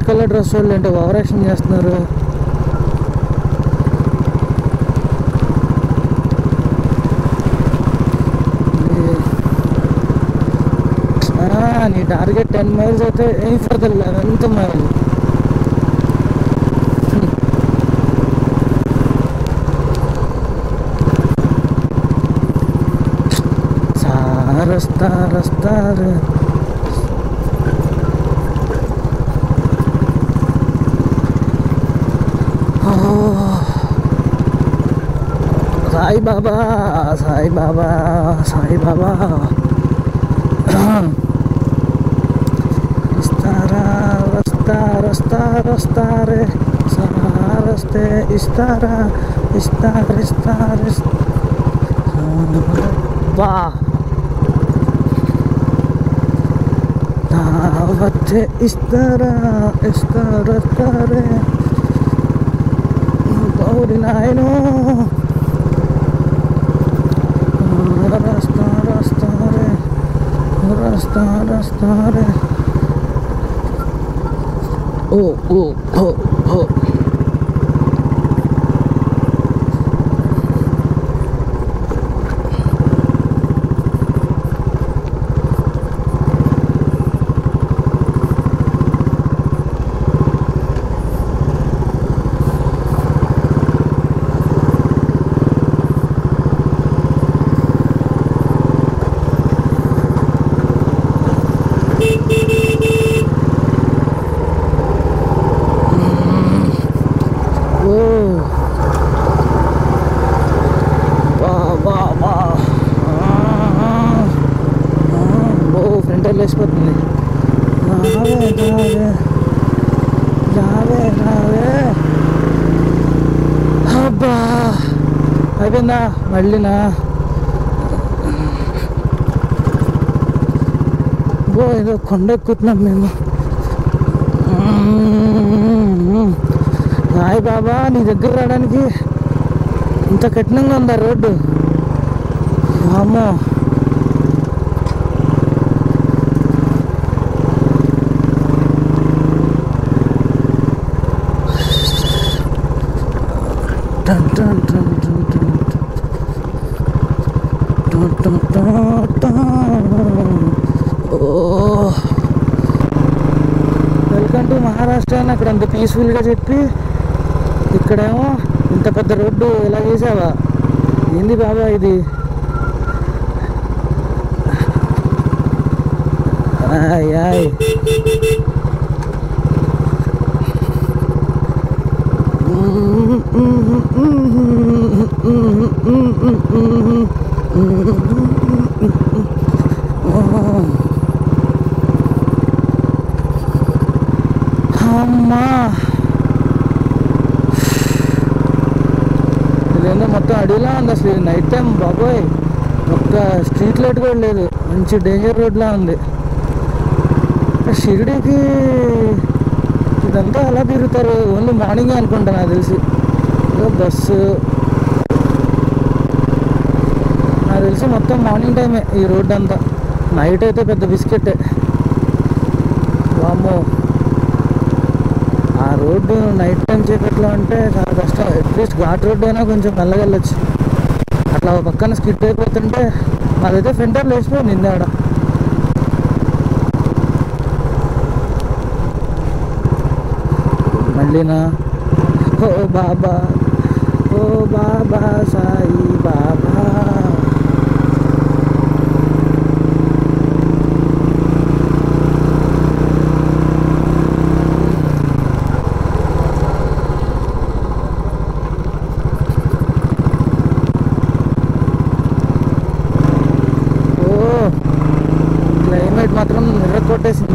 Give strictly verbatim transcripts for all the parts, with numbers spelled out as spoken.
Colour dress వాళ్ళు ఏంటో over action చేస్తున్నారు. నీ టార్గెట్ టెన్ మైల్స్ అయితే ఏం ఫర్ ద లెవెన్త్ మైల్. రస్తా రస్తా సాయి బాబా సాయి బాబా సాయి బాబా ఇస్తారా రస్తా రస్తా రస్తా రే రస్తే ఇస్తారా ఇస్తారు ఇస్తారు బా దావతే ఇస్తారా ఇస్తారు ఇస్తారే గౌరీ నాయను రస్తా రస్తా రే రస్తా రస్తా రే ఓ ఓ ఓ ఓ లేచిపోతుంది. రావే రావే రావే రావే అబ్బా అయిపోయిందా మళ్ళీనా? బో ఏదో కొండ ఎక్కుతున్నాం మేము. రాయ్ బాబా నీ దగ్గర రావడానికి ఇంత కఠినంగా ఉందా రోడ్డు? అమ్మో టన్ టన్ టన్ టన్ టన్ టన్ టన్ టన్. ఓ వెల్కమ్ టు మహారాష్ట్ర అని అక్కడ అంత పీస్ఫుల్గా చెప్పి ఇక్కడేమో ఇంత పెద్ద రోడ్డు ఎలా చేసావా? ఏంది బాబా ఇది? ఆయ్ ఆయ్ అమ్మా ఇదేందో మొత్తం అడవిలా ఉంది అసలు. నైట్ టైం బాబోయ్ ఒక్క స్ట్రీట్ లైట్ కూడా లేదు. మంచి డేంజర్ రోడ్లా ఉంది. షిరిడీకి ఇదంతా ఎలా తిరుగుతారు? ఓన్లీ మార్నింగే అనుకుంటా నాకు తెలిసి. బస్సు నాకు తెలిసి మొత్తం మార్నింగ్ టైమే ఈ రోడ్డు అంతా. నైట్ అయితే పెద్ద బిస్కెట్. వామ్మో ఆ రోడ్డు నైట్ టైం చేపట్లో అంటే చాలా కష్టం. అట్లీస్ట్ ఘాట్ రోడ్డు అయినా కొంచెం మెల్లగెళ్ళొచ్చు. అట్లా పక్కన స్కిడ్ అయిపోతుంటే మాదైతే ఫెంటర్ లేచిపోయింది ఇందాడ. మళ్ళీనా? ఓ బాబా ఓ బాబా సాయి బాబా. ఓ క్లైమేట్ మాత్రం నిద్ర కొట్టేసింది.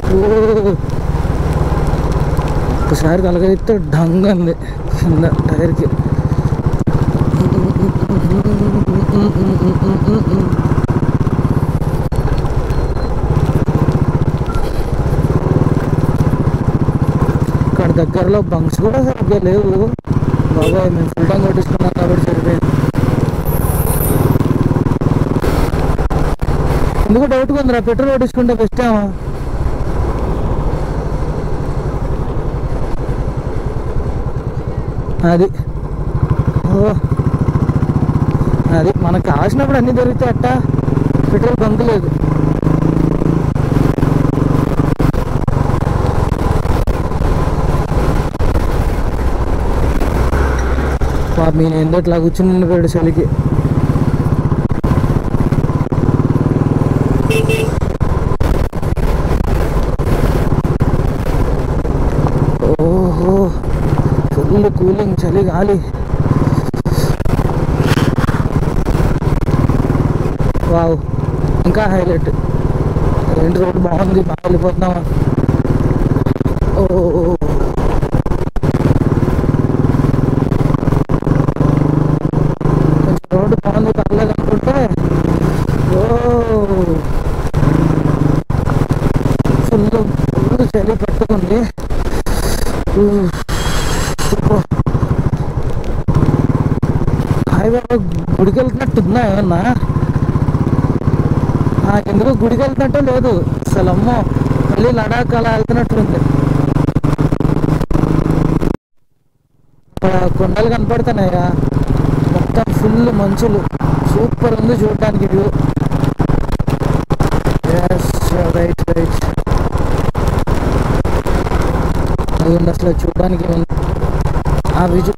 ఓ ఒకసారి తలగైతే డంగ్ అంది కింద టైర్కి. ఇక్కడ దగ్గరలో బంక్స్ కూడా సరిగ్గా లేవు బాబాయ్. మేము ఫుల్ టైం కొట్టించుకున్నాం కాబట్టి సరిపోయింది. ఎందుకు డౌట్గా ఉందిరా, పెట్రోల్ కొట్టించుకుంటే బెస్ట్ ఏమో. అది ఓ అది మనకు కావాల్సినప్పుడు అన్నీ దొరుకుతాయి అట్ట. పెట్రోల్ బంక్ లేదు. పాప నేను ఏందో ఇట్లా కూర్చుని ఉండిపోయాడు చలికి. ఓహో ఫుల్ కూలింగ్, చలి గాలి. వావ్ ఇంకా హైలైట్. ఏంటి రోడ్డు బాగుంది, బాగా వెళ్ళిపోతున్నామా. ఓ కొంచెం రోడ్డు బాగుంది పర్లేదు అనుకుంటే ఓ ఫుల్ ఫుల్ చలి పట్టుకుంది. హైవే గుడికి వెళ్తున్నట్టుందా ఏమన్నా? ఎందుకు గుడికి వెళ్తున్నట్టే లేదు అసలు. అమ్మో మళ్ళీ లడాక్ అలా వెళ్తున్నట్లుంది. కొండలు కనపడుతున్నాయా, మొత్తం ఫుల్ మంచులు. సూపర్ ఉంది చూడటానికి వ్యూ. రైట్ రైట్ అదిగోండి అసలు చూడడానికి ఆ విజు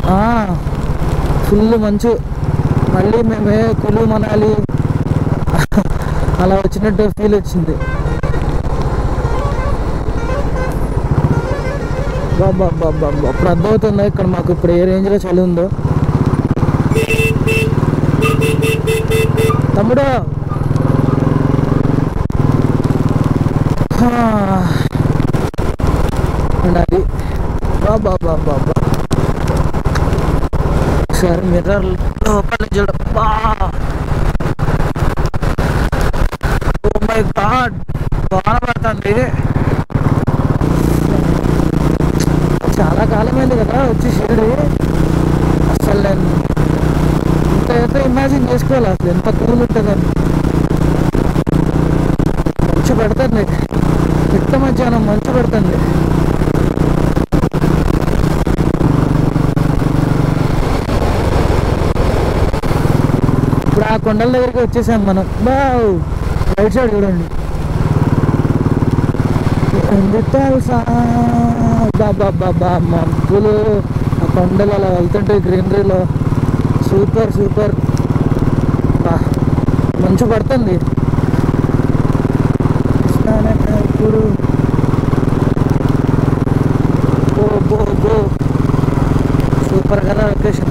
ఫుల్ మంచు. మళ్ళీ మేమే కులు మనాలి అలా వచ్చినట్టు ఫీల్ వచ్చింది. బాబా బాబా అప్పుడు అర్థమవుతుందా ఇక్కడ మాకు ఇప్పుడు ఏ రేంజ్లో చలి ఉందో. తమ్ముడు అది బాబా బాబా ఒకసారి మిర్రర్ లోపల చూడ. ఓ మై గాడ్ బాగా పడుతుంది. చాలా కాలమైంది కదా వచ్చి షిరిడి. అసలు నేను ఇంత అయితే ఇమాజిన్ చేసుకోవాలి అసలు ఎంత కూల్ ఉంటుందని. మంచు పెడుతుంది, పిట్ట మధ్యాహ్నం మంచు పెడుతుంది. ఇప్పుడు ఆ కొండల దగ్గరికి వచ్చేసాం మనం. బావ్ రైట్ సైడ్ చూడండి. తెలుసా బాబా బాబా మబ్బులు, ఆ కొండలు అలా వెళ్తుంటే గ్రీనరీలో సూపర్ సూపర్. బా మంచు పడుతుంది ఇప్పుడు. బో బో బో సూపర్ కదా లొకేషన్.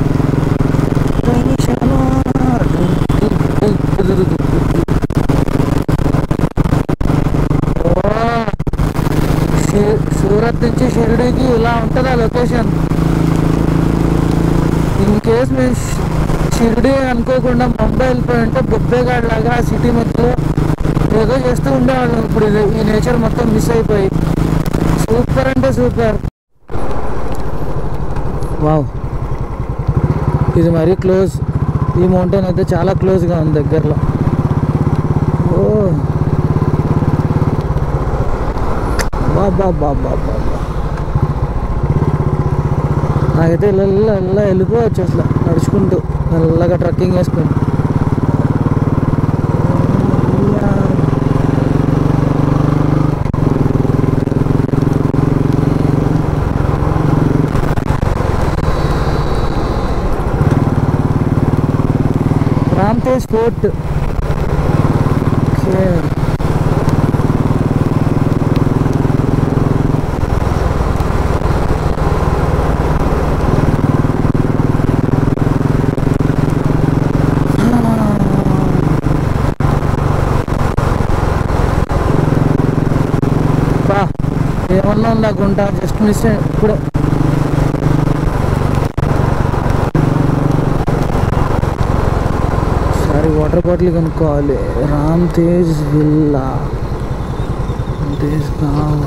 సూరత్ నుంచి షిరిడీకి ఇలా ఉంటుంది ఆ లొకేషన్. ఇన్ కేస్ మేము షిరిడీ అనుకోకుండా ముంబై వెళ్ళిపోయి ఉంటే బొబ్బేగాడ్ లాగా ఆ సిటీ మధ్యలో ఏదో చేస్తూ ఉండేవాళ్ళం. ఇప్పుడు ఈ నేచర్ మొత్తం మిస్ అయిపోయి సూపర్ అంటే సూపర్. వావ్ ఇది మరీ క్లోజ్. ఈ మౌంటైన్ అయితే చాలా క్లోజ్గా ఉంది దగ్గరలో. ఓ బాబా బాబా బాబా నాకైతే ఇలా ఇలా వెళ్ళిపోవచ్చు అసలు నడుచుకుంటూ మెల్లగా ట్రక్కింగ్ వేసుకుంటూ. రామ్తేజ్ ఫోర్ట్. ఓకే ఉంది ఆ గుంట, జస్ట్ మిస్ ఇప్పుడు. సరే వాటర్ బాటిల్ కొనుక్కోవాలి. రామ్ తేజ్ విల్లా, తేజ్ గావ్.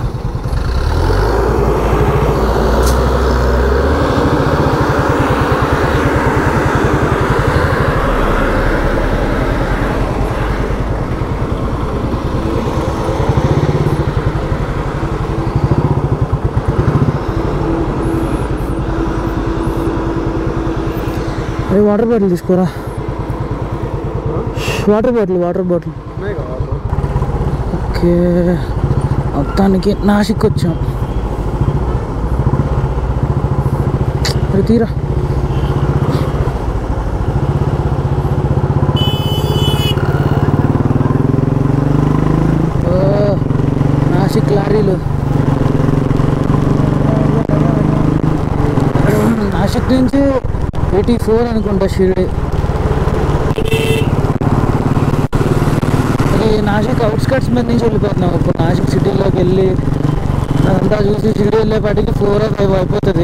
అరే వాటర్ బాటిల్ తీసుకోరా, water bottle water bottle okay. మొత్తానికి నాసిక్ వచ్చాం. అరే తీరా. ఓ నాసిక్ లారీలు. నాసిక్ నుంచి ఎయిటీ ఫోర్ అనుకుంటా షిరిడి. నాసిక్ అవుట్స్కట్స్ మీద నుంచి వెళ్ళిపోతున్నాం. ఇప్పుడు నాసిక్ సిటీలోకి వెళ్ళి అదంతా చూసి షిరిడి వెళ్ళేపాటికి ఫోర్ ఆర్ ఫైవ్ అయిపోతుంది.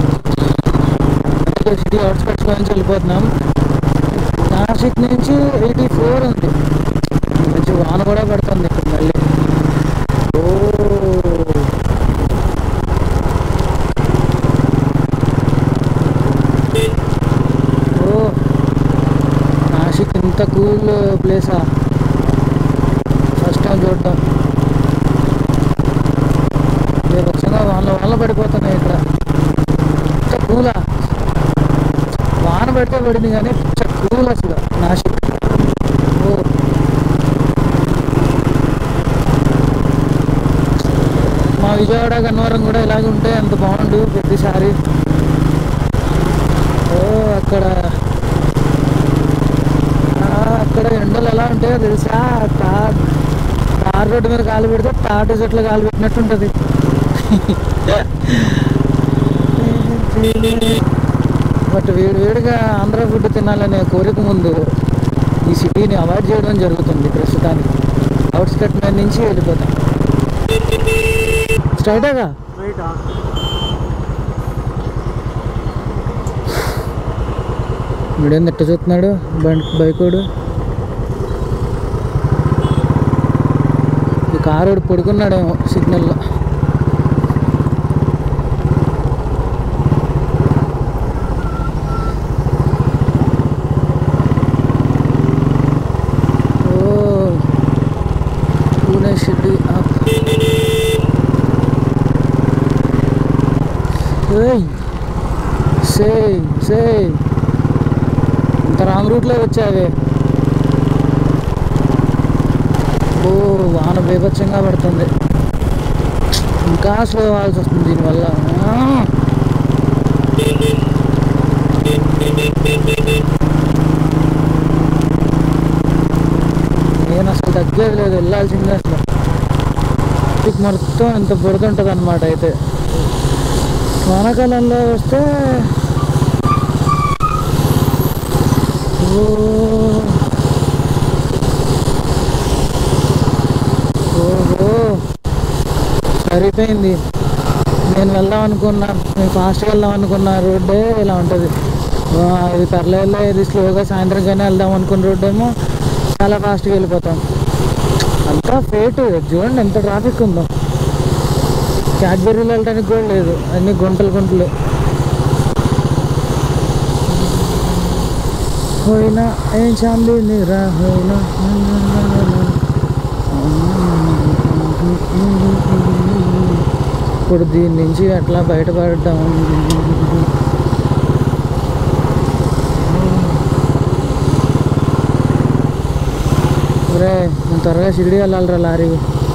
సిటీ అవుట్స్కట్స్లో నుంచి వెళ్ళిపోతున్నాం. నాసిక్ నుంచి ఎయిటీ ఫోర్ ఉంది. మంచి వాన కూడా పడుతుంది ఇక్కడ మళ్ళీ. ఓ నాసిక్ ఇంత కూల్ ప్లేసా, ఫస్ట్ టైం చూడటం. వచ్చంగా వాళ్ళ వాళ్ళ పడిపోతున్నాయి ఇక్కడ. ఇంత కూలా, వాన పడితే పడింది కానీ ఇంత కూల్ అసలు నాసిక్. ఓ మా విజయవాడ గన్నవరం కూడా ఇలాగే ఉంటే ఎంత బాగుండు ప్రతిసారి. ఓ అక్కడ అక్కడ ఎండలు ఎలా ఉంటాయో తెలుసా, తార్ తార్ రోడ్డు మీద కాలు పెడితే తాటి చెట్లు కాలు పెట్టినట్టు ఉంటుంది. బట్ వేడి వేడిగా ఆంధ్ర ఫుడ్ తినాలనే కోరిక ముందు ఈ సిటీని అవాయిడ్ చేయడం జరుగుతుంది ప్రస్తుతానికి. అవుట్స్కట్ మీద నుంచి వెళ్ళిపోతాం. స్ట్రైటేగా వీడేం ఎట్ట చూస్తున్నాడు బైకోడు. ఈ కారోడు పడుకున్నాడేమో సిగ్నల్లో. ఓ పూణే షిరిడి అప్. సే సే ఇంత రాంగ్ రూట్లో వచ్చావే. ఓ వాన బీభత్సంగా పడుతుంది. ఇంకా స్లో అవ్వాల్సి వస్తుంది దీనివల్ల. నేను అసలు తగ్గేది లేదు, వెళ్ళాల్సిందే అసలు. మొత్తం ఇంత బురదంటుంది అన్నమాట. అయితే వానాకాలంలో వస్తే ఓహో సరిపోయింది. నేను వెళ్దాం అనుకున్నా, నేను ఫాస్ట్గా వెళ్దాం అనుకున్న రోడ్డే ఇలా ఉంటుంది. ఇది పర్లేదులే, ఇది స్లోగా సాయంత్రంగానే వెళ్దాం అనుకున్న రోడ్డు ఏమో చాలా ఫాస్ట్గా వెళ్ళిపోతాం. అంతా ఫేట్. చూడండి ఎంత ట్రాఫిక్ ఉందో. క్యాడ్బెర్రీలో వెళ్ళడానికి కూడా లేదు, అన్ని గుంటలు గుంటలు. హోయినా ఏం చాంది నిరా హోయినా. ఇప్పుడు దీని నుంచి అట్లా బయటపడటం. ఒరే నేను త్వరగా షిరిడి వెళ్ళాలిరా లారీ.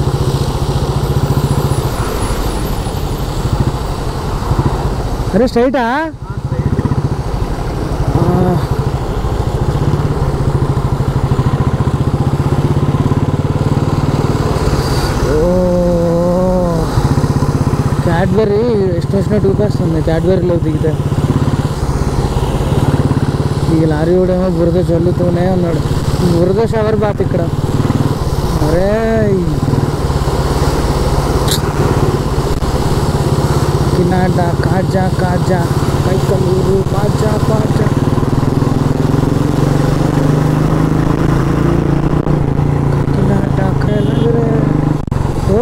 అరే స్ట్రైటా? క్యాడ్బెర్రీ ఇష్టం వచ్చినట్టు ఊపేస్తుంది క్యాడ్బెర్రీలో దిగితే. ఈ లారీ కూడా బురద చల్లుతూనే ఉన్నాడు. బురద షవర్ బాత్ ఇక్కడ. అరే కాకినాడ కాజా కాజా కైకలూరు పాజా పాజా కాకినాడ కైలూరు ఓ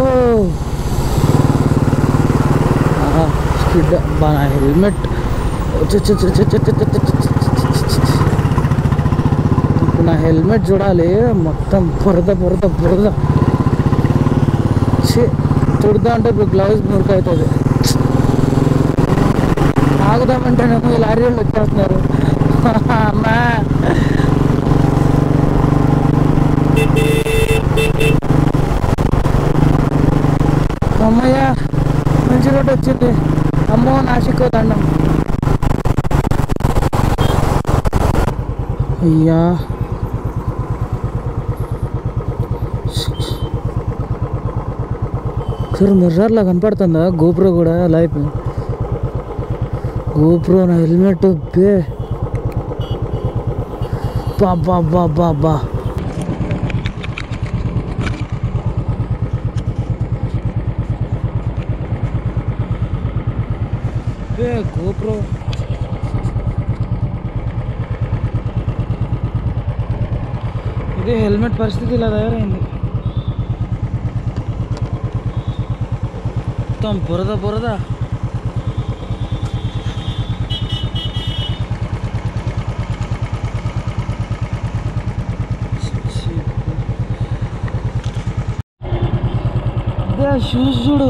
స్కిడ్ బాగా హెల్మెట్ ఇప్పుడు నా హెల్మెట్ చూడాలి మొత్తం బురద బురద బురద తుడదా అంటే ఇప్పుడు గ్లౌజ్ మురికి అవుతుంది. ఆగుదామంటేనేమో ఈ లారీ వాళ్ళు వచ్చేస్తున్నారు. అమ్మా అమ్మయ్య మంచి రోడ్డు వచ్చింది. అమ్మో నాసికో దండం. అయ్యా సార్ మిర్రర్లా కనపడుతుందా గోప్రో కూడా లైఫ్ గోప్రో నా హెల్మెట్ బే బాబా బాబా బా బే గోప్రో ఇదే హెల్మెట్ పరిస్థితి ఇలా తయారైంది. మొత్తం బురద బురద. షూస్ చూడు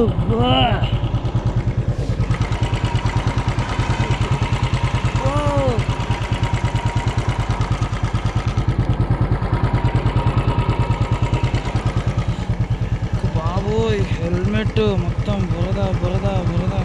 బాబోయ్ హెల్మెట్ మొత్తం బురద బురద బురద.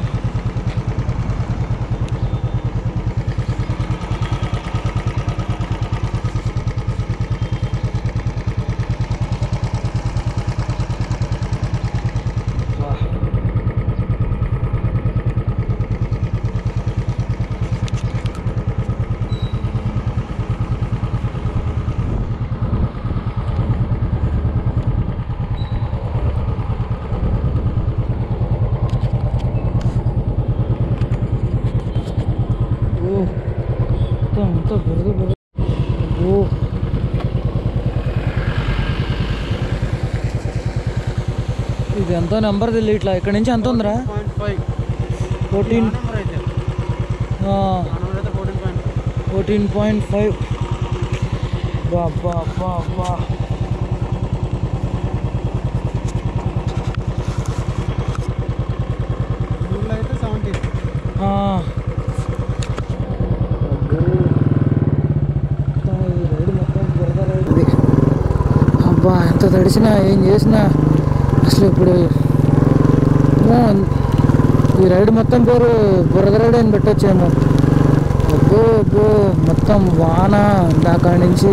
ఇది ఎంతో నెంబర్ తెలియ ఇట్లా ఇక్కడ నుంచి ఎంత ఉందిరా? ఫోర్టీన్ ఫోర్టీన్ పాయింట్ ఫైవ్ బాబా బాబా. అబ్బా ఎంత తడిసినా ఏం చేసినా అసలు ఇప్పుడు ఈ రైడ్ మొత్తం పేరు బురద రైడ్ అని పెట్టొచ్చేమో. అబ్బో అబ్బో మొత్తం వాన దాకా నుంచి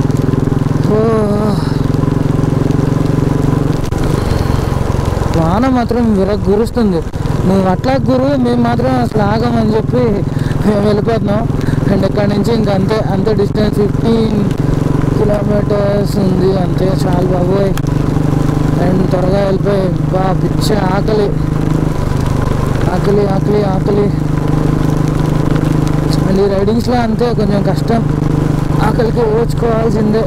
వాన మాత్రం విర గురుస్తుంది. నువ్వు అట్లా గురు మేము మాత్రం అసలు ఆగమని చెప్పి మేము వెళ్ళిపోతున్నాం. అండ్ ఇక్కడ నుంచి ఇంక అంతే అంతే డిస్టెన్స్ ఫిఫ్టీన్ కిలోమీటర్స్ ఉంది అంతే. చాలు బాబోయ్. అండ్ త్వరగా వెళ్ళిపోయి బా పిచ్చ ఆకలి ఆకలి ఆకలి ఆకలి. అండ్ ఈ రైడింగ్స్లో అంతే కొంచెం కష్టం, ఆకలికి ఓచుకోవాల్సిందే.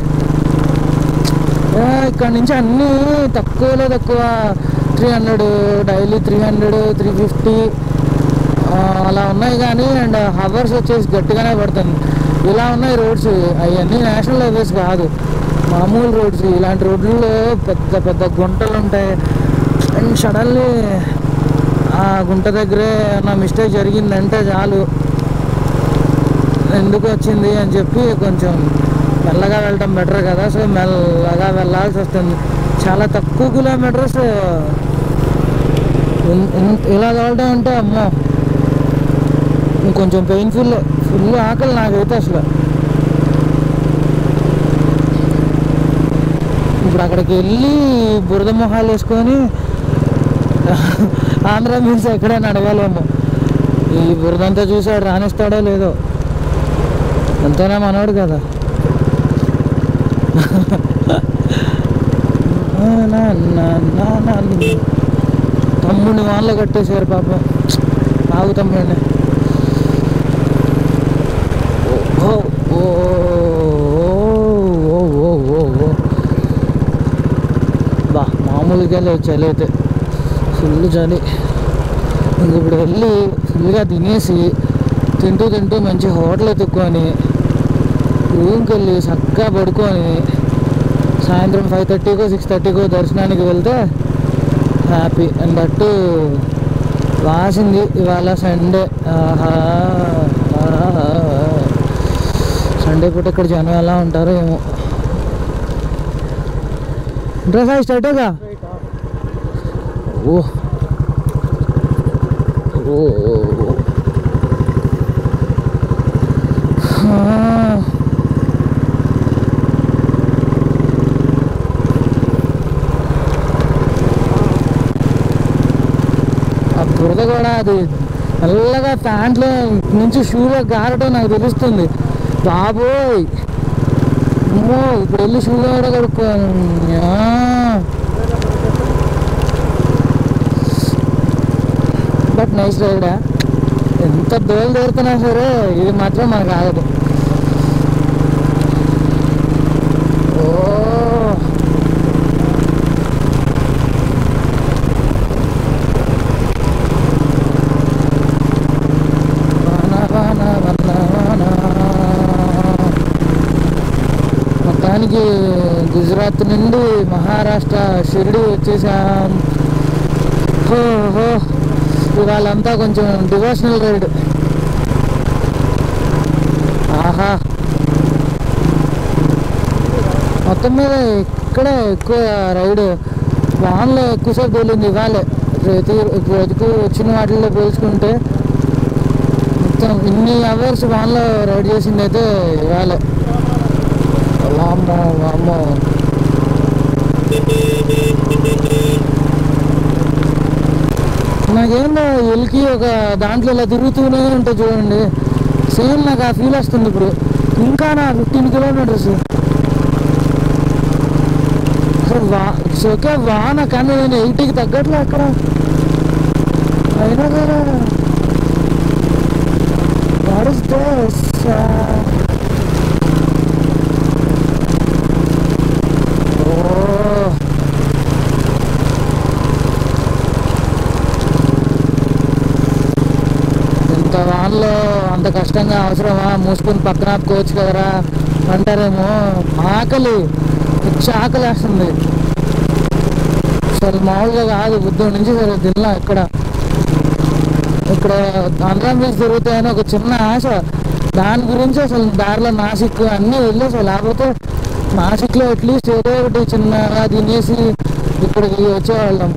ఇక్కడ నుంచి అన్నీ తక్కువలో తక్కువ three hundred daily three hundred three fifty అలా ఉన్నాయి కానీ అండ్ హవర్స్ వచ్చేసి గట్టిగానే పడుతుంది. ఇలా ఉన్నాయి రోడ్స్, అవన్నీ నేషనల్ హైవేస్ కాదు, మామూలు రోడ్స్. ఇలాంటి రోడ్లలో పెద్ద పెద్ద గుంటలు ఉంటాయి. అండ్ సడన్లీ ఆ గుంట దగ్గరే నా మిస్టేక్ జరిగిందంటే చాలు ఎందుకు వచ్చింది అని చెప్పి కొంచెం మెల్లగా వెళ్ళటం బెటర్ కదా. సో మెల్లగా వెళ్ళాల్సి వస్తుంది. చాలా తక్కువ కిలోమీటర్స్ ఇలా వెళ్ళడం అంటే అమ్మో కొంచెం పెయిన్ఫుల్. ఫుల్ ఆకలి నాకైతే అసలు. ఇప్పుడు అక్కడికి వెళ్ళి బురద మొహాలు వేసుకొని ఆంధ్ర మీల్స్ ఎక్కడైనా అడగాలేమో. ఈ బురదంతా చూసాడు రాణిస్తాడో లేదో, అంతేనా మనోడు కదా. తమ్ముడిని వాళ్ళ కట్టేశారు పాపం. ఆగుతాం రండి. ఓ ఓ ఓ ఓ ఓ ఓ బా మామూలుగా లేదు చలి అయితే, ఫుల్ చలి. ఇంక ఇప్పుడు వెళ్ళి ఫుల్గా తినేసి తింటూ తింటూ మంచి హోటల్ ఎత్తుక్కొని రూమ్కి వెళ్ళి చక్కగా పడుకొని సాయంత్రం ఫైవ్ థర్టీకో సిక్స్ థర్టీకో దర్శనానికి వెళ్తే హ్యాపీ. అండ్ దట్టు వాసింది ఇవాళ సండే. ఆహా సండే పూట ఇక్కడ జనం ఎలా ఉంటారో ఏమో. డ్రెస్ అయి స్టార్టేగా. ఓ ఓ ఆ బురద కూడా అది మెల్లగా ప్యాంట్లో నుంచి షూలో గారటం నాకు తెలుస్తుంది. బాబోయ్ అమ్మో, ఇప్పుడు వెళ్ళి షూలో కూడా కడుక్కోను. But nice రైడా. ఎంత దోలు దొరుకుతున్నా సరే ఇది మాత్రం మనకు ఆగదు. ఓ మొత్తానికి గుజరాత్ నుండి మహారాష్ట్ర షిరిడి వచ్చేసాం. ఓహో ఇవాళంతా కొంచెం డివోషనల్ రైడ్. ఆహా మొత్తం మీద ఇక్కడే ఎక్కువ రైడ్. వాన్లో ఎక్కువసేపు తోలింది ఇవాళే. ప్రతి ప్రతికి వచ్చిన వాటిల్లో పోల్చుకుంటే మొత్తం ఇన్ని అవర్స్ వాన్లో రైడ్ చేసింది అయితే ఇవాళే. వామ్మో వామ్మో నాకేందో ఎల్కి ఒక దాంట్లో ఇలా తిరుగుతూనే ఉంటుంది చూడండి, సేమ్ నాకు ఆ ఫీల్ వస్తుంది. ఇప్పుడు ఇంకా నా ఫిఫ్టీన్ కిలోమీటర్స్ వా ఓకే వాన, కానీ నేను ఎయిటీకి తగ్గట్లే అక్కడ. అయినా కదా వాట్ ఇస్ దిస్? వాన్లో అంత కష్టంగా అవసరమా, మూసుకొని పక్కన ఆపుకోవచ్చు కదరా అంటారేమో. ఆకలి పిచ్చి ఆకలి వేస్తుంది అసలు, మామూలుగా కాదు. బుద్ధుడి నుంచి సరే తిన్నా. ఇక్కడ ఇక్కడ ఆంధ్ర బీచ్ దొరుకుతాయని ఒక చిన్న ఆశ, దాని గురించి అసలు దారిలో నాసిక్ అన్నీ వెళ్ళేసి, లేకపోతే నాసిక్లో అట్లీస్ట్ ఏదో ఒకటి చిన్నగా తినేసి ఇక్కడికి వచ్చేవాళ్ళం.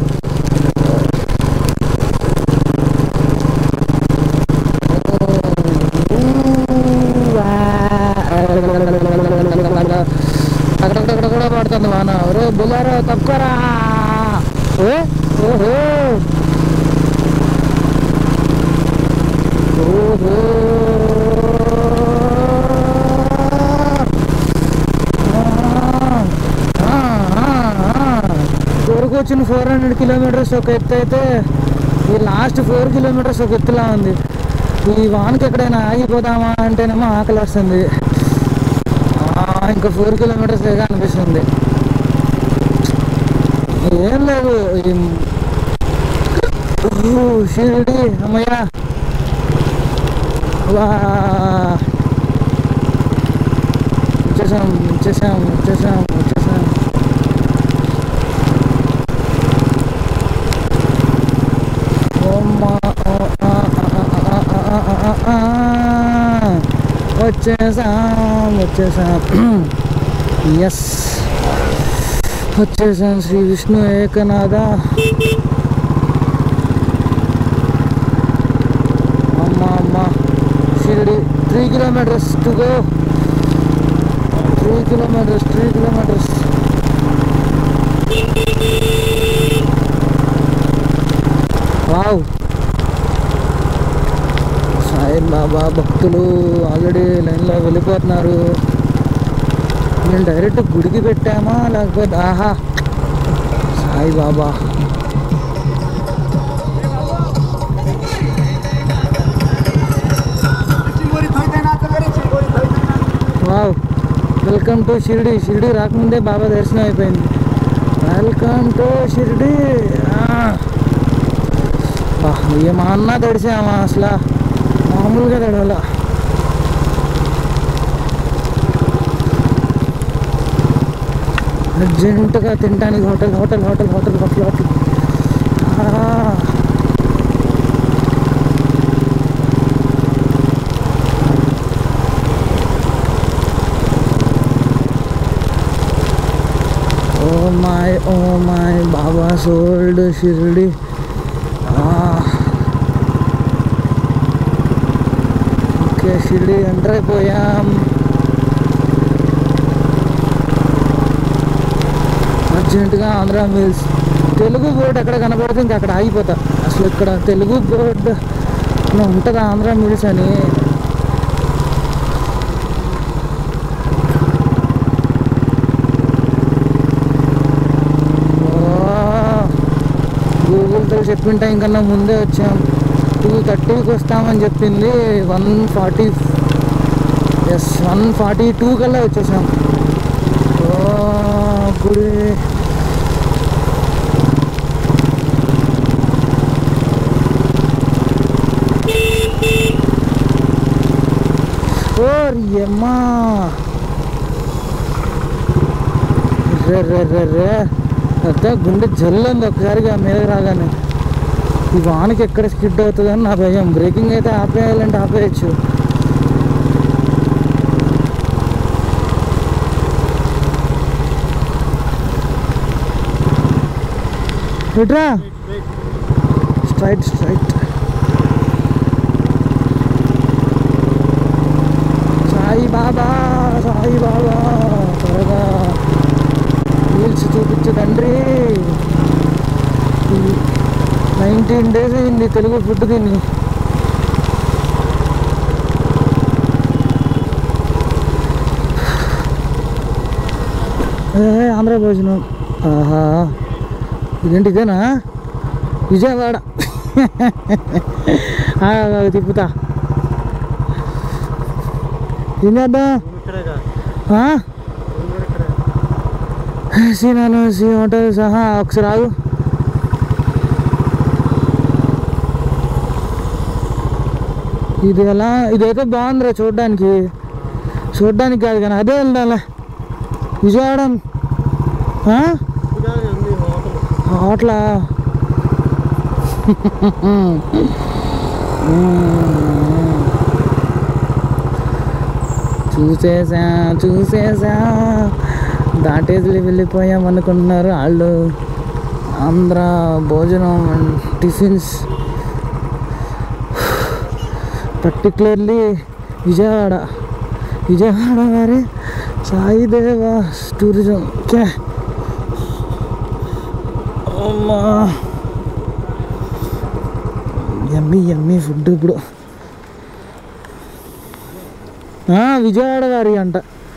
అక్కడక్కడ కూడా పడుతుంది వాన. ఒరే బుల్లారా తక్కువరా. ఓహో ఓహో కోరుకు వచ్చిన ఫోర్ హండ్రెడ్ కిలోమీటర్స్ ఒక ఎత్తు అయితే, ఈ లాస్ట్ ఫోర్ కిలోమీటర్స్ ఒక ఎత్తులా ఉంది. ఈ వానకి ఎక్కడైనా ఆగిపోదామా అంటేనేమో ఆకలి వస్తుంది. ఇంకా ఫోర్ కిలోమీటర్స్ ఏగా అనిపిస్తుంది. ఏం లేదు షిరిడి అమ్మయ్య. వా వచ్చేసాం వచ్చేసాం వచ్చేసాం వచ్చేసాం. వచ్చేసాం వచ్చేసాం ఎస్ వచ్చేసాం శ్రీ విష్ణు ఏకనాథ. అమ్మ అమ్మ Shirdi three kilometres to go. Three kilometres three kilometres wow. Saibaba భక్తులు ఆల్రెడీ లైన్లో వెళ్ళిపోతున్నారు. నేను డైరెక్ట్ గుడికి పెట్టామా లేకపోతే ఆహా సాయిబాబా వెల్కమ్ టు షిరిడి. షిరిడి రాకముందే బాబా దర్శనం అయిపోయింది. Welcome to Shirdi. ఏమన్నా తడిసామా అసలు, మామూలుగా తడవల. అర్జెంటుగా తినడానికి hotel hotel hotel hotel hotel hotel oh my oh my Baba సోల్డ్ షిరిడి. ఓకే, షిరిడి ఎంటర్ అయిపోయాం. అర్జెంటుగా ఆంధ్ర మిల్స్. తెలుగు బోర్డు ఎక్కడ కనబడితే ఇంకా అక్కడ ఆగిపోతా. అసలు ఇక్కడ తెలుగు బోర్డు ఉంటుందా ఆంధ్ర మిల్స్ అని? గూగుల్తో చెప్పింటే ఇంకన్నా ముందే వచ్చాం. టూ థర్టీకి వస్తామని చెప్పింది, one forty yes one forty two కల్లా వచ్చేసాం. గుడి ఓరియమ్మా, రే రే రే రే పెద్ద గుండె జల్లంది ఒకసారిగా మీదకి రాగానే. ఈ వానకి ఎక్కడ స్కిడ్ అవుతుందని నా భయం. బ్రేకింగ్ అయితే ఆపేయాలంటే ఆపేయచ్చు. ఇట్రా స్ట్రైట్ స్ట్రైట్. సాయి బాబా సాయి బాబా త్వరగా రీల్స్ చూపించు తండ్రి. నైన్టీన్ డేస్ అయింది తెలుగు ఫుడ్ తిని. ఆంధ్ర భోజనం. ఆహా, ఇదేంటి ఇదేనా? విజయవాడ. తిప్పుతా. ఏం చేద్దాం? సీనాలు సీ హోటల్ సహా ఒకసారి ఆగు. ఇది ఎలా? ఇదైతే బాగుందిరా చూడ్డానికి. చూడ్డానికి కాదు కానీ అదే వెళ్దాంలే. విజయవాడ హోటలా? చూసేసా చూసేసా దాటేసి వెళ్ళిపోయాం అనుకుంటున్నారు వాళ్ళు. ఆంధ్ర భోజనం and tiffins, particularly Vijayawada. Vijayawada వారి సాయిదేవ టూరిజం. ఓకే అమ్మా, ఎమ్మి ఎమ్మి ఫుడ్. ఇప్పుడు విజయవాడ వారి అంట.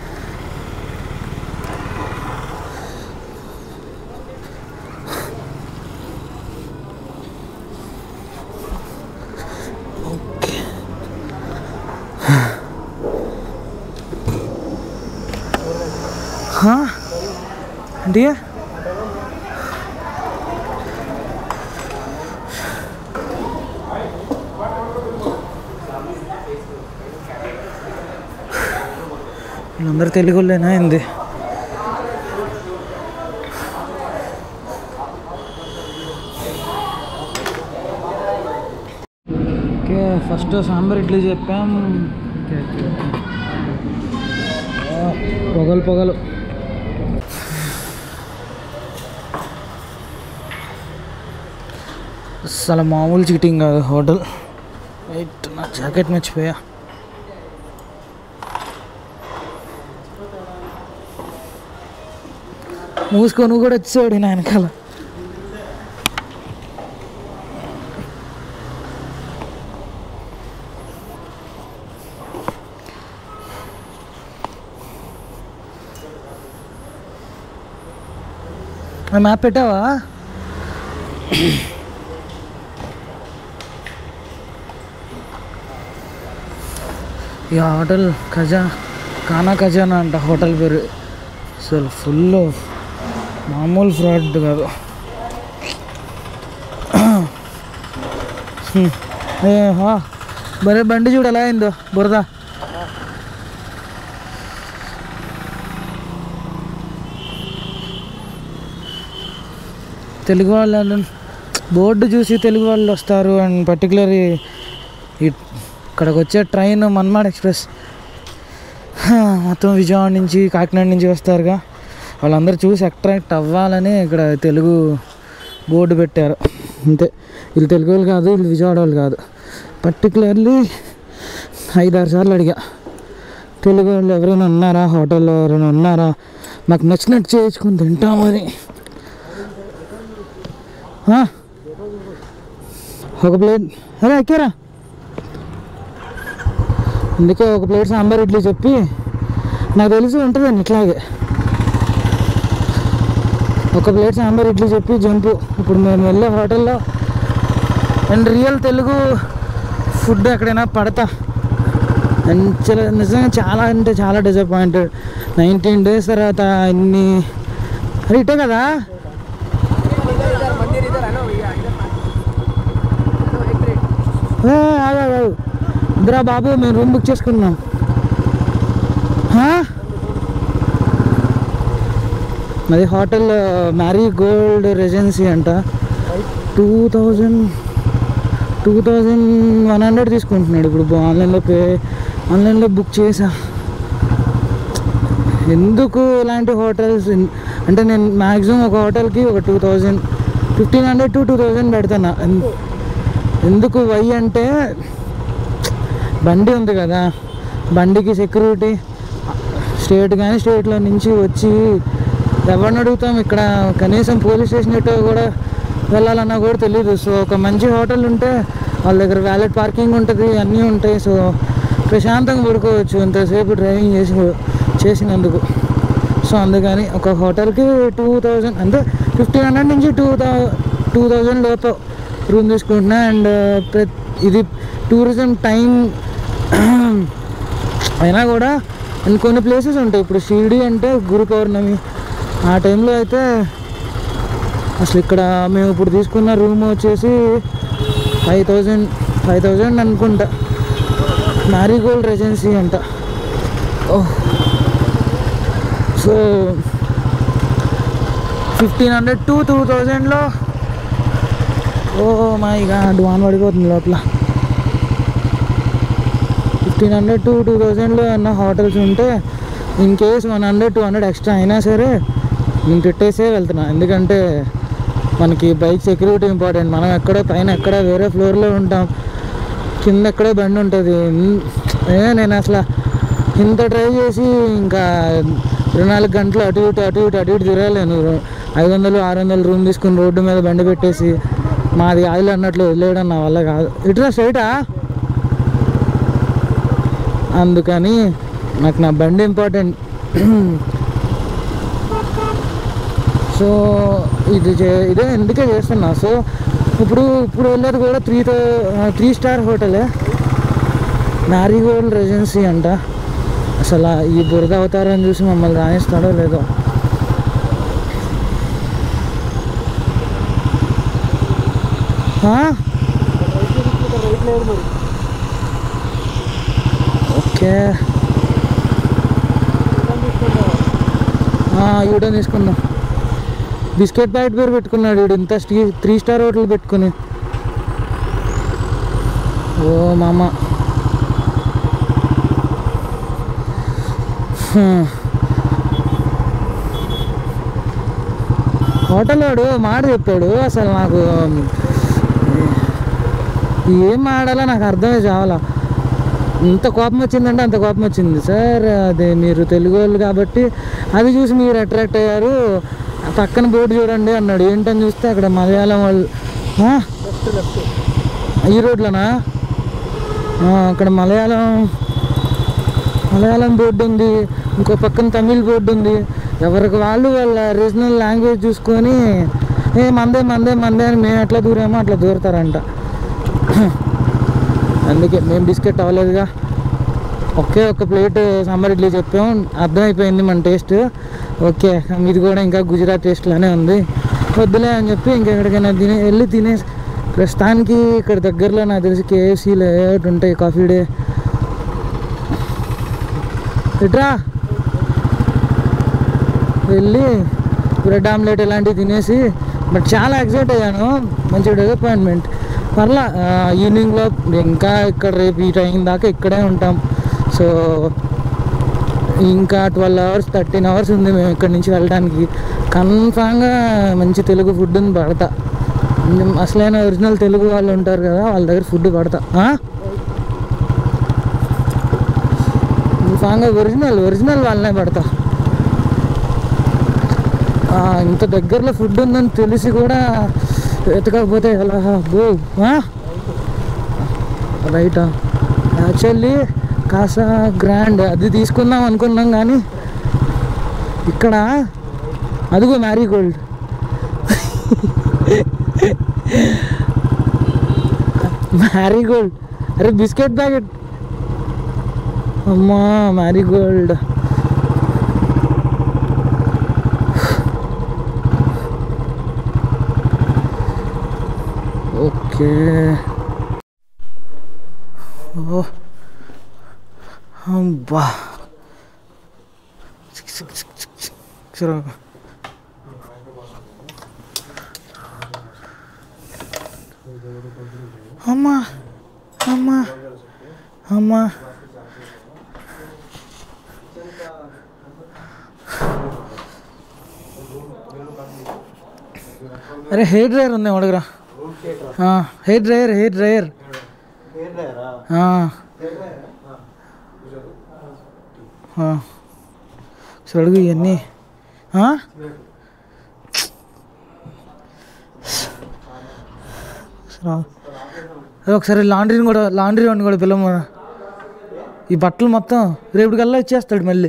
అంటే వీళ్ళందరూ తెలుగు వాళ్ళేనా ఏంది? ఓకే, ఫస్ట్ సాంబార్ ఇడ్లీ చెప్పాం. పొగలు పొగలు. అసలు మామూలు చీటింగ్ కాదు హోటల్. రైట్, నా జాకెట్ మర్చిపోయా. మూసుకొని కూడా వచ్చేవాడు నా వెనకాల. మ్యాప్ పెట్టావా? ఈ హోటల్ ఖజా కానా ఖజానా అంట హోటల్ పేరు. అసలు ఫుల్ మామూలు ఫ్రాడ్ కాదు. బరే బండి చూడు ఎలా అయిందో బురద. తెలుగు వాళ్ళు బోర్డు చూసి తెలుగు వాళ్ళు వస్తారు. అండ్ పర్టికులర్ ఇక్కడికి వచ్చే ట్రైన్ మన్మాడ్ ఎక్స్ప్రెస్ మొత్తం విజయవాడ నుంచి కాకినాడ నుంచి వస్తారుగా, వాళ్ళందరూ చూసి అట్రాక్ట్ అవ్వాలని ఇక్కడ తెలుగు బోర్డు పెట్టారు అంతే. వీళ్ళు తెలుగు వాళ్ళు కాదు, వీళ్ళు విజయవాడ వాళ్ళు కాదు. పర్టికులర్లీ ఐదారు సార్లు అడిగా, తెలుగు వాళ్ళు ఎవరైనా ఉన్నారా, హోటల్లో ఎవరైనా ఉన్నారా, నాకు నచ్చినట్టు చేయించుకుని తింటామని. ఒక ప్లేట్ అరే ఎక్కారా, అందుకే ఒక ప్లేట్ సాంబార్ ఇడ్లీ చెప్పి, నాకు తెలిసి ఉంటుందండి ఇట్లాగే ఒక ప్లేట్ సాంబార్ ఇడ్లీ చెప్పి జంపు. ఇప్పుడు మేము వెళ్ళే హోటల్లో అండ్ రియల్ తెలుగు ఫుడ్ ఎక్కడైనా పడతా. అండ్ చాలా నిజంగా చాలా అంటే చాలా డిసప్పాయింటెడ్. నైన్టీన్ డేస్ తర్వాత ఇన్ని అరే ఇటే కదా ఇద్దరా బాబు, మేము రూమ్ బుక్ చేసుకున్నాం. అది హోటల్ మ్యారీ గోల్డ్ రెజెన్సీ అంట. Two thousand two thousand one hundred తీసుకుంటున్నాడు. ఇప్పుడు ఆన్లైన్లో పే ఆన్లైన్లో బుక్ చేసా. ఎందుకు ఇలాంటి హోటల్స్ అంటే నేను మ్యాక్సిమం ఒక హోటల్కి ఒక two thousand fifteen hundred to two thousand పెడతాను. ఎందుకు వై అంటే బండి ఉంది కదా, బండికి సెక్యూరిటీ స్టేట్ కానీ స్టేట్లో నుంచి వచ్చి ఎవరిని అడుగుతాం. ఇక్కడ కనీసం పోలీస్ స్టేషన్ ఎటో కూడా వెళ్ళాలన్నా కూడా తెలియదు. సో ఒక మంచి హోటల్ ఉంటే వాళ్ళ దగ్గర వ్యాలెట్ పార్కింగ్ ఉంటుంది, అన్నీ ఉంటాయి. సో ప్రశాంతంగా పడుకోవచ్చు ఇంతసేపు డ్రైవింగ్ చేసి చేసినందుకు. సో అందుకని ఒక హోటల్కి టూ థౌజండ్ అంటే ఫిఫ్టీన్ హండ్రెడ్ నుంచి టూ థౌ టూ థౌజండ్ లోపు రూమ్ తీసుకుంటున్నా. అండ్ ఇది టూరిజం టైం అయినా కూడా కొన్ని ప్లేసెస్ ఉంటాయి. ఇప్పుడు షిరిడి అంటే గురు పౌర్ణమి ఆ టైంలో అయితే అసలు ఇక్కడ మేము ఇప్పుడు తీసుకున్న రూమ్ వచ్చేసి ఫైవ్ థౌజండ్ ఫైవ్ థౌజండ్ అనుకుంటా. మ్యారీగోల్డ్ రెజెన్సీ అంట. Oh so fifteen hundred to two థౌజండ్లో ఓ మై గాడ్ వాన్ పడిపోతుంది లోపల. ఫిఫ్టీన్ హండ్రెడ్ టు టూ థౌజండ్లో అన్న హోటల్స్ ఉంటే in case one hundred two hundred extra అయినా సరే నేను పెట్టేసే వెళ్తున్నా. ఎందుకంటే మనకి బైక్ సెక్యూరిటీ ఇంపార్టెంట్. మనం ఎక్కడో పైన ఎక్కడ వేరే ఫ్లోర్లో ఉంటాం, కింద ఎక్కడో బండి ఉంటుంది. నేను అసలు ఇంత ట్రై చేసి ఇంకా ఇరవై నాలుగు గంటలు అటు ఇటు అటు ఇటు అటు ఇటు తిరగలేను. ఐదు వందలు ఆరు వందలు రూమ్ తీసుకుని రోడ్డు మీద బండి పెట్టేసి మాది ఆయిల్ అన్నట్లు వదిలేయడం నా వల్ల కాదు. ఇట్లా స్ట్రైటా, అందుకని నాకు నా బండి ఇంపార్టెంట్. సో ఇది చే ఇదే ఎందుకే చేస్తున్నా. సో ఇప్పుడు ఇప్పుడు వెళ్ళేది కూడా త్రీ త్రీ స్టార్ హోటలే, మ్యారీగోల్డ్ రెజెన్సీ అంట. అసలు ఈ బురద అవతారాన్ని చూసి మమ్మల్ని రాణిస్తాడో లేదో. ఓకే యూటర్న్ తీసుకుందాం. బిస్కెట్ ప్యాకెట్ పేరు పెట్టుకున్నాడు వీడు ఇంత స్టీ త్రీ స్టార్ హోటల్ పెట్టుకుని. ఓ మామ హోటల్ వాడు మాట చెప్పాడు. అసలు నాకు ఏం ఆడాలో నాకు అర్థమే చావాలా. ఇంత కోపం వచ్చిందంటే అంత కోపం వచ్చింది. సార్ అదే మీరు తెలుగు వాళ్ళు కాబట్టి అది చూసి మీరు అట్రాక్ట్ అయ్యారు, పక్కన బోర్డు చూడండి అన్నాడు. ఏంటని చూస్తే అక్కడ మలయాళం వాళ్ళు ఈ రోడ్లోనా అక్కడ మలయాళం మలయాళం బోర్డు ఉంది, ఇంకో పక్కన తమిళ్ బోర్డు ఉంది. ఎవరికి వాళ్ళు వాళ్ళ రీజనల్ లాంగ్వేజ్ చూసుకొని ఏ మందే మందే మందే అని మేము ఎట్లా దూరేమో అట్లా దూరతారంట. అందుకే మేము బిస్కెట్ అవ్వలేదుగా. ఒకే ఒక ప్లేట్ సాంబార్ ఇడ్లీ చెప్పాం, అర్థమైపోయింది మన టేస్ట్. ఓకే ఇది కూడా ఇంకా గుజరాత్ టేస్ట్లానే ఉంది, వద్దులే అని చెప్పి ఇంకెక్కడికైనా తినే వెళ్ళి తినేసి ప్రస్తుతానికి ఇక్కడ దగ్గరలో నాకు తెలిసి కేఎఫ్సీలో ఏటి ఉంటాయి కాఫీ డే. ఇట్రా వెళ్ళి బ్రెడ్ ఆమ్లెట్ ఇలాంటివి తినేసి, బట్ చాలా ఎక్సైట్ అయ్యాను, మంచి డిసప్పాయింట్మెంట్. పర్లా ఈవినింగ్లో ఇంకా ఇక్కడ రేపు ఈ టైం దాకా ఇక్కడే ఉంటాం. సో ఇంకా ట్వెల్వ్ అవర్స్ థర్టీన్ అవర్స్ ఉంది మేము ఇక్కడి నుంచి వెళ్ళడానికి. కన్ఫామ్గా మంచి తెలుగు ఫుడ్ని పడతా, అసలైన ఒరిజినల్ తెలుగు వాళ్ళు ఉంటారు కదా వాళ్ళ దగ్గర ఫుడ్ పడతా. కన్ఫామ్గా ఒరిజినల్ ఒరిజినల్ వాళ్ళనే పడతా. ఇంత దగ్గరలో ఫుడ్ ఉందని తెలిసి కూడా ఎతకపోతే ఎలా బో రైటా. యాక్చువల్లీ కాసా గ్రాండ్ అది తీసుకుందాం అనుకున్నాం కానీ ఇక్కడ అదిగో మ్యారీగోల్డ్. మ్యారీగోల్డ్ అరే బిస్కెట్ ప్యాకెట్, అమ్మా మ్యారీగోల్డ్. ఓకే ఓ అబ్బా సరే అమ్మా అమ్మా అమ్మా అరే హెయిర్ డ్రైయర్ ఉంది అడగరా. హెయిర్ డ్రైయర్ హెయిర్ డ్రైయర్ సరే అడుగు ఇవన్నీ. ఒకసారి లాండ్రీని కూడా లాండ్రీ వాడిని కూడా పిల్లమ్మ, ఈ బట్టలు మొత్తం రేపటికల్లా ఇచ్చేస్తాడు మళ్ళీ.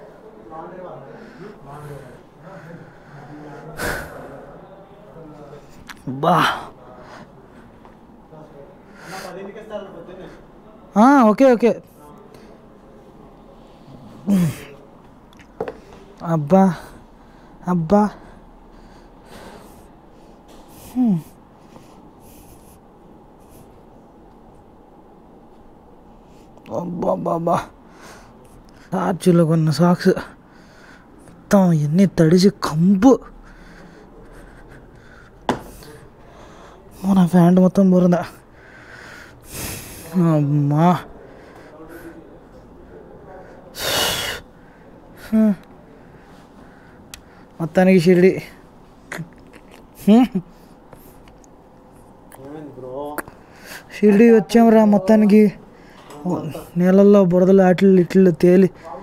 బా ఓకే ఓకే అబ్బా అబ్బా అబ్బా బాబా ఆర్చులో కొన్న సాక్స్ మొత్తం ఎన్ని తడిసి కంపు, నా ప్యాంట్ మొత్తం బురద. అమ్మా మొత్తానికి షిరిడి షిరిడి వచ్చాంరా మొత్తానికి. నీళ్ళల్లో బురదలు అట్లు ఇట్లు తేలి